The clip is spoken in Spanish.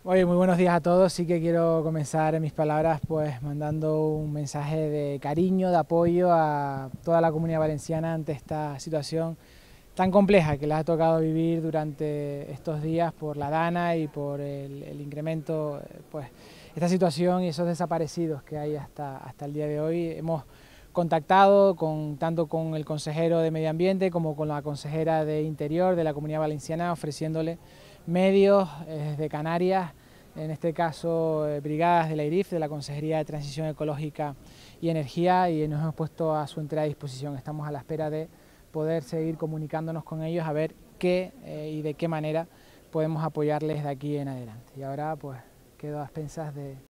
Oye, muy buenos días a todos. Sí que quiero comenzar mis palabras pues mandando un mensaje de cariño, de apoyo a toda la Comunidad Valenciana ante esta situación tan compleja que les ha tocado vivir durante estos días por la Dana y por el incremento, pues esta situación y esos desaparecidos que hay hasta el día de hoy. Hemos contactado tanto con el consejero de Medio Ambiente como con la consejera de Interior de la Comunidad Valenciana, ofreciéndole medios desde Canarias, en este caso brigadas de la IRIF, de la Consejería de Transición Ecológica y Energía, y nos hemos puesto a su entera disposición. Estamos a la espera de poder seguir comunicándonos con ellos a ver qué y de qué manera podemos apoyarles de aquí en adelante. Y ahora pues quedo a expensas